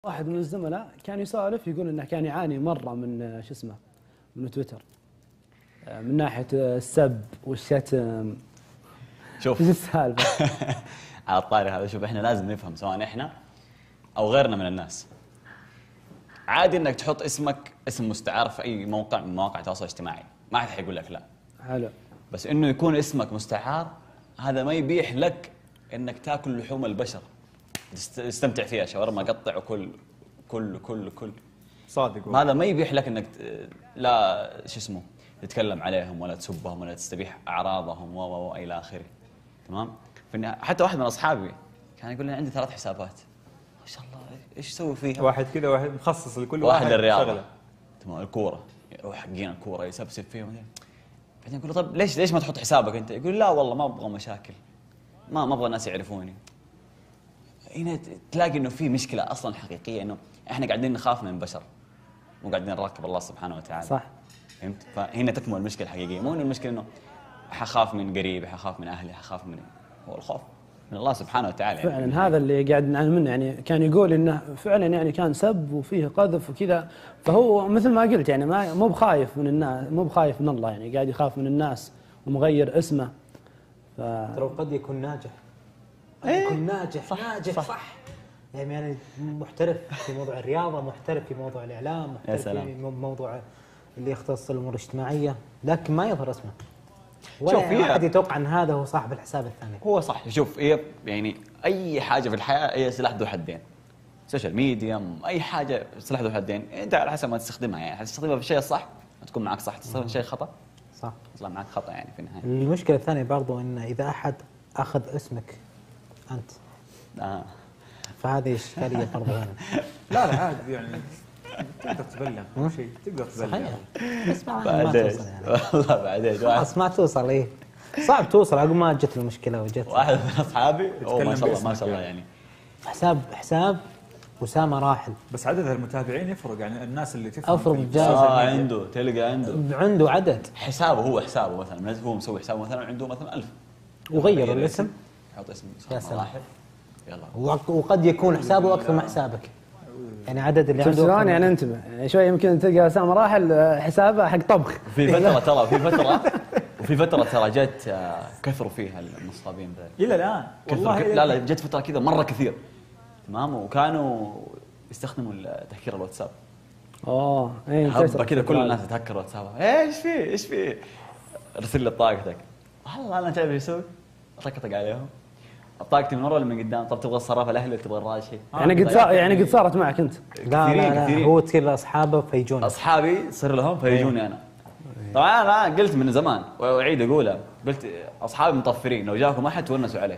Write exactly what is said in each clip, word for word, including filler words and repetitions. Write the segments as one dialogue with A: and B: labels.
A: واحد من الزملاء كان يسولف يقول انه كان يعاني مره من شو اسمه من تويتر، من ناحيه السب والشتم.
B: شوف
A: ايش السالفه؟
B: على الطاري هذا، شوف احنا لازم نفهم سواء احنا او غيرنا من الناس. عادي انك تحط اسمك اسم مستعار في اي موقع من مواقع التواصل الاجتماعي، ما حد حيقول لك لا.
A: حلو.
B: بس انه يكون اسمك مستعار هذا ما يبيح لك انك تاكل لحوم البشر، تستمتع فيها شاورما قطع وكل كل كل كل
C: صادق.
B: هذا ما يبيح لك انك لا شو اسمه تتكلم عليهم ولا تسبهم ولا تستبيح اعراضهم و و الى اخره. تمام؟ حتى واحد من اصحابي كان يقول لي عندي ثلاث حسابات. ما شاء الله ايش اسوي فيها؟
C: واحد كذا واحد مخصص لكل واحد.
B: واحد للرياضه، تمام، الكوره، يروح حقين الكوره يسبسب فيهم. بعدين يقول له طيب ليش ليش ما تحط حسابك انت؟ يقول لا والله ما ابغى مشاكل، ما ما ابغى الناس يعرفوني. هنا تلاقي انه في مشكله اصلا حقيقيه، انه احنا قاعدين نخاف من بشر مو قاعدين نراقب الله سبحانه وتعالى.
A: صح.
B: فهمت؟ فهنا تكمن المشكله الحقيقيه، مو انه المشكله انه حخاف من قريب، حخاف من اهلي، حخاف من هو الخوف من الله سبحانه وتعالى.
A: فعلا
B: يعني
A: هذا اللي قاعد نعاني منه. يعني كان يقول انه فعلا يعني كان سب وفيه قذف وكذا، فهو مثل ما قلت يعني ما مو بخايف من الناس، مو بخايف من الله، يعني قاعد يخاف من الناس ومغير اسمه. ف
D: ترى قد يكون ناجح، قد
A: إيه؟
D: يكون ناجح
A: صح
D: ناجح
A: صح,
D: صح. يعني يعني محترف في موضوع الرياضه، محترف في موضوع الاعلام، محترف في موضوع اللي يختص الامور الاجتماعيه، لكن ما يظهر اسمه. ولا احد يتوقع ان هذا هو صاحب الحساب الثاني.
B: هو صح. شوف هي يعني اي حاجه في الحياه هي سلاح ذو حدين. سوشيال ميديا، اي حاجه سلاح ذو حدين، انت على حسب ما تستخدمها. يعني تستخدمها في الشيء الصح تكون معك صح، تستخدمها في الشيء الخطا
D: صح
B: يطلع معك خطا يعني في النهايه.
D: المشكله الثانيه برضو ان اذا احد اخذ اسمك انت
B: آه.
D: فهذه اشكاليه برضو هنا.
C: لا لا عادي يعني تقدر تبلغ شيء، تقدر تبلغ.
D: صحيح بس ما
B: بعدين
D: توصل يعني.
B: والله بعدين
D: خلاص ما توصل. ايه صعب توصل عقب ما جت المشكله وجت.
B: واحد من اصحابي ما شاء الله ما شاء الله يعني
D: حساب حساب أسامة راحل،
C: بس عدد المتابعين يفرق. يعني الناس اللي تفهم
D: افرق جاز.
B: اه عنده تلقى عنده
D: عنده عدد
B: حسابه، هو حسابه مثلا هو مسوي حسابه مثلا عنده مثلا ألف،
D: وغير الاسم،
B: يحط اسم
D: يا سلام.
B: راحل يلا.
D: وقد يكون حسابه اكثر من حسابك. يعني عدد اللي عنده
A: شلون يعني انتبه شوي، يمكن تلقى اسامه راحل حسابه حق طبخ.
B: في فتره ترى في فتره وفي فتره ترى جت كثروا فيها النصابين ذا
C: الى الان
B: والله. لا لا جت فتره كذا مره كثير، تمام، وكانوا يستخدموا تهكير الواتساب.
A: اوه اي
B: هبه كذا كل الناس تهكر واتساب. ايش في ايش في ارسل لي بطاقتك. والله انا تعرف ايش اسوي؟ طقطق عليهم بطاقتي من ورا ولا من قدام؟ طب تبغى الصرافه الاهلي ولا تبغى الراشي؟
A: يعني قد صار يعني قد صارت معك انت؟
D: لا لا, لا هو تصير لاصحابه فيجون،
B: اصحابي تصير لهم فيجوني انا. طبعا انا قلت من زمان واعيد اقولها، قلت اصحابي مطفرين لو جاكم احد تونسوا عليه.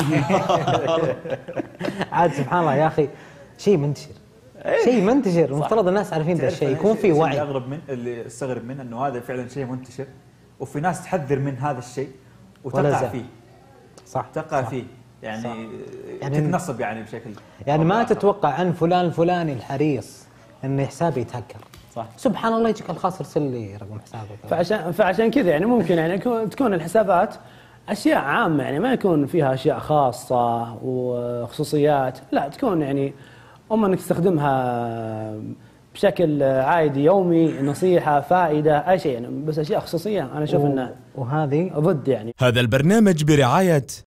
D: عاد سبحان الله يا اخي شيء منتشر، شيء منتشر. المفترض الناس عارفين ذا الشيء، يكون في وعي.
C: اللي اغرب من اللي استغرب منه انه هذا فعلا شيء منتشر، وفي ناس تحذر من هذا الشيء وتقع فيه.
D: صح
C: تقع
D: صح.
C: فيه يعني
D: صح.
C: يعني تتنصب يعني بشكل
D: يعني ما تتوقع عن فلان الفلاني الحريص ان حسابه يتهكر.
B: صح.
D: سبحان الله يجيك الخاص ارسل لي رقم حسابك.
A: فعشان فعشان كذا يعني ممكن يعني تكون الحسابات اشياء عامه، يعني ما يكون فيها اشياء خاصه وخصوصيات، لا تكون يعني اما انك تستخدمها بشكل عادي يومي، نصيحه، فائده، اي شيء يعني. بس اشياء خصوصيه انا اشوف انه
D: وهذه
A: ضد يعني.
E: هذا البرنامج برعاية